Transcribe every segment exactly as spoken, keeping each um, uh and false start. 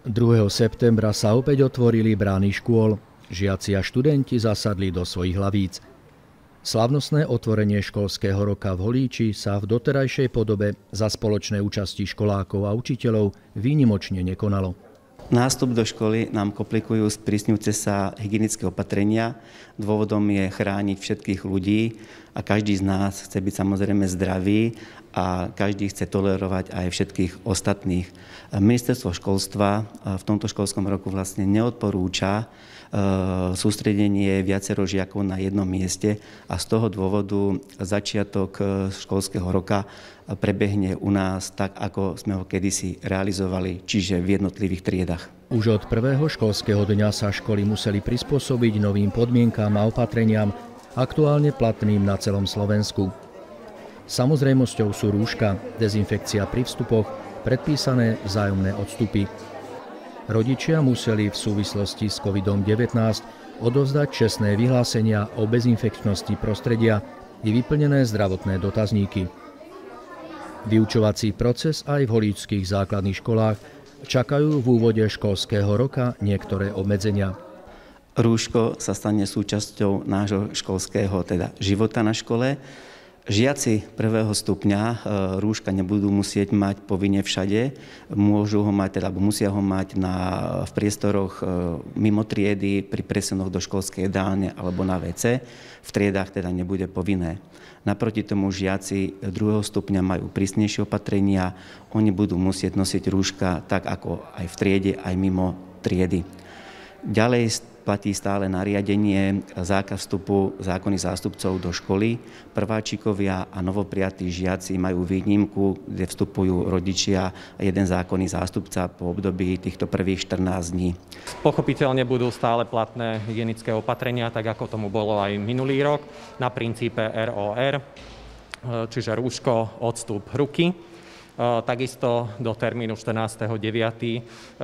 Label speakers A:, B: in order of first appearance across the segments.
A: druhého septembra sa opäť otvorili brány škôl. Žiaci a študenti zasadli do svojich lavíc. Slávnostné otvorenie školského roka v Holíči sa v doterajšej podobe za spoločnej účasti školákov a učiteľov výnimočne nekonalo.
B: Nástup do školy nám komplikujú sprísňujúce sa hygienické opatrenia. Dôvodom je chrániť všetkých ľudí a každý z nás chce byť samozrejme zdravý a každý chce tolerovať aj všetkých ostatných. Ministerstvo školstva v tomto školskom roku vlastne neodporúča sústredenie viacero žiakov na jednom mieste a z toho dôvodu začiatok školského roka prebehne u nás tak, ako sme ho kedysi realizovali, čiže v jednotlivých triedach.
A: Už od prvého školského dňa sa školy museli prispôsobiť novým podmienkám a opatreniam aktuálne platným na celom Slovensku. Samozrejmosťou sú rúška, dezinfekcia pri vstupoch, predpísané vzájomné odstupy. Rodičia museli v súvislosti s kovidom devätnásť odovzdať čestné vyhlásenia o bezinfekčnosti prostredia i vyplnené zdravotné dotazníky. Vyučovací proces aj v holíčských základných školách čakajú v úvode školského roka niektoré obmedzenia.
B: Rúško sa stane súčasťou nášho školského teda života na škole. Žiaci prvého stupňa rúška nebudú musieť mať povinne všade, môžu ho mať, teda musia ho mať na, v priestoroch mimo triedy, pri presunoch do školskej jedálne alebo na vé cé. V triedách teda nebude povinné. Naproti tomu žiaci druhého stupňa majú prísnejšie opatrenia, oni budú musieť nosiť rúška tak ako aj v triede, aj mimo triedy. Ďalej platí stále nariadenie zákaz vstupu zákonných zástupcov do školy. Prváčikovia a novoprijatí žiaci majú výnimku, kde vstupujú rodičia a jeden zákonný zástupca po období týchto prvých štrnásť dní.
C: Pochopiteľne budú stále platné hygienické opatrenia, tak ako tomu bolo aj minulý rok, na princípe er ó er, čiže rúško, odstup ruky. Takisto do termínu štrnásteho deviateho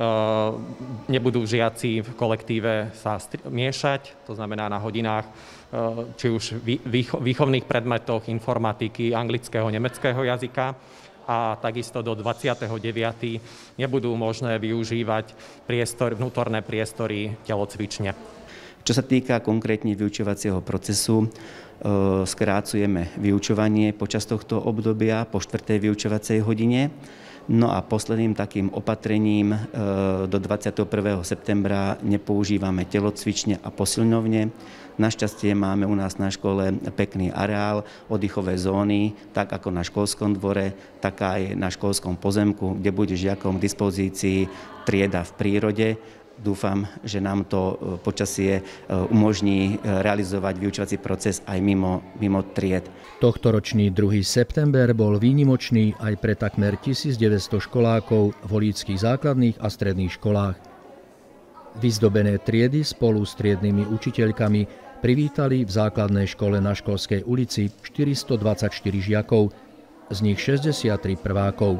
C: nebudú žiaci v kolektíve sa miešať, to znamená na hodinách či už výchovných predmetoch, informatiky, anglického, nemeckého jazyka. A takisto do dvadsiateho deviateho nebudú možné využívať priestor, vnútorné priestory telocvične.
B: Čo sa týka konkrétne vyučovacieho procesu, skrácujeme vyučovanie počas tohto obdobia po štvrtej vyučovacej hodine. No a posledným takým opatrením do dvadsiateho prvého septembra nepoužívame telocvične a posilňovne. Našťastie máme u nás na škole pekný areál, oddychové zóny, tak ako na školskom dvore, tak aj na školskom pozemku, kde bude žiakom k dispozícii trieda v prírode. Dúfam, že nám to počasie umožní realizovať vyučovací proces aj mimo, mimo tried.
A: Tohtoročný druhý september bol výnimočný aj pre takmer tisícdeväťsto školákov v holíčskych základných a stredných školách. Vyzdobené triedy spolu s triednymi učiteľkami privítali v základnej škole na Školskej ulici štyristodvadsaťštyri žiakov, z nich šesťdesiattri prvákov.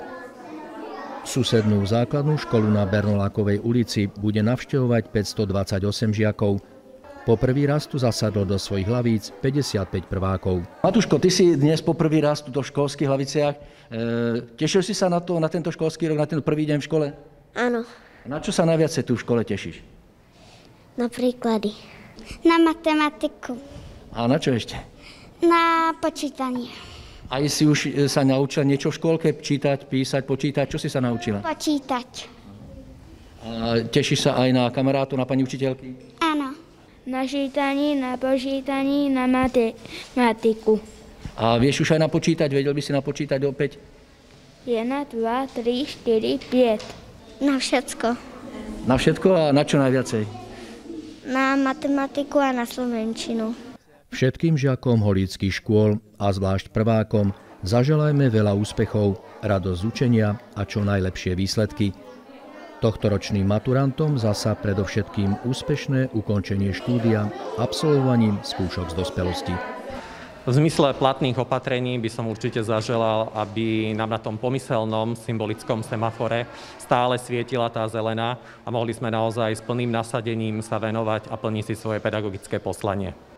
A: Susednú základnú školu na Bernolákovej ulici bude navštevovať päťstodvadsaťosem žiakov. Po prvý raz tu zasadlo do svojich lavíc päťdesiatpäť prvákov.
D: Matúško, ty si dnes po prvý raz tu v školských laviciach. E, tešil si sa na, to, na tento školský rok, na ten prvý deň v škole?
E: Áno.
D: Na čo sa najviac tu v škole tešíš?
E: Na príklady. Na matematiku.
D: A na čo ešte?
E: Na počítanie.
D: Aj si už sa naučila niečo v škôlke? Čítať, písať, počítať? Čo si sa naučila?
E: Počítať.
D: A tešíš sa aj na kamarátov, na pani učiteľky?
E: Áno.
F: Na čítaní, na počítaní, na matematiku.
D: A vieš už aj napočítať? Vedel by si napočítať opäť?
F: jedna, dva, tri, štyri, päť.
E: Na všetko.
D: Na všetko a na čo najviacej?
E: Na matematiku a na slovenčinu.
A: Všetkým žiakom holíčskych škôl a zvlášť prvákom zaželajme veľa úspechov, radosť z učenia a čo najlepšie výsledky. Tohtoročným maturantom zasa predovšetkým úspešné ukončenie štúdia absolvovaním skúšok z dospelosti.
C: V zmysle platných opatrení by som určite zaželal, aby nám na tom pomyselnom symbolickom semafore stále svietila tá zelená a mohli sme naozaj s plným nasadením sa venovať a plniť si svoje pedagogické poslanie.